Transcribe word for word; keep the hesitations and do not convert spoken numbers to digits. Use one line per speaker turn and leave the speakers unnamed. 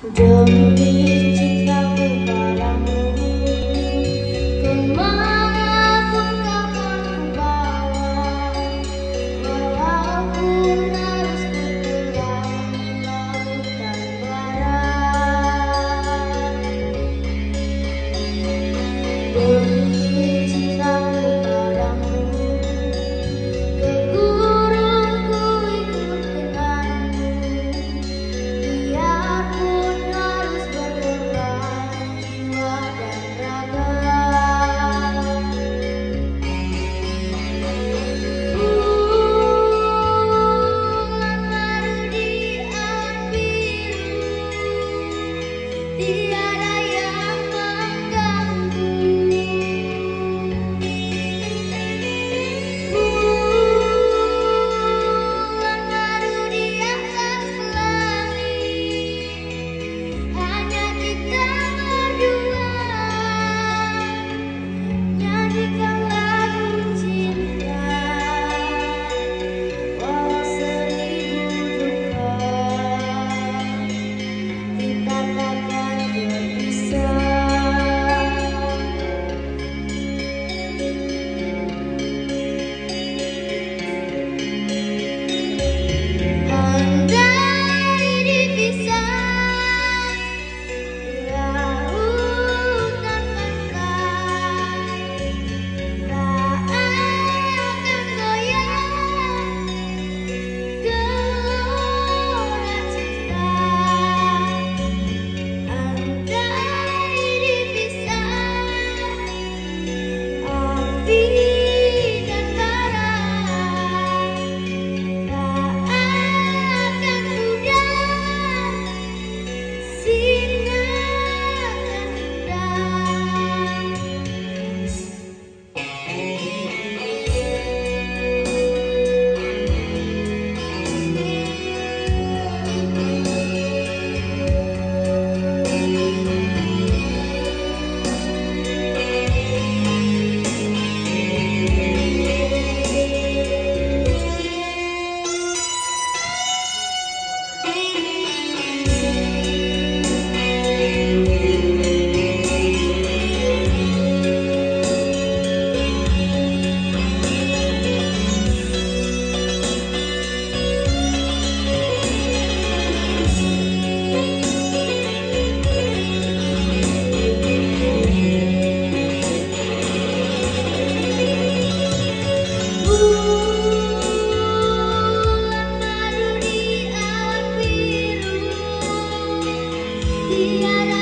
Demi cintaku padamu, kemanapun kau membawa, walaupun harus bertelang lautan barat. Demi cintaku padamu, ke gunung ku ikut denganmu, biarpun harus berkorban jiwa dan raga. Bulan baru di awan biru, tiada yang mengganggu. Bulan baru di atas langit, hanya kita berdua, nyanyikan lagu cinta, walau seribu duka, kita takkan berpisah. Andai dipisah lautan pantai, tak akan goyah gelora cinta. Andai dipisah api dan bara, tak akan pudar sinar dan indah. Bulan baru di awan biru, tiada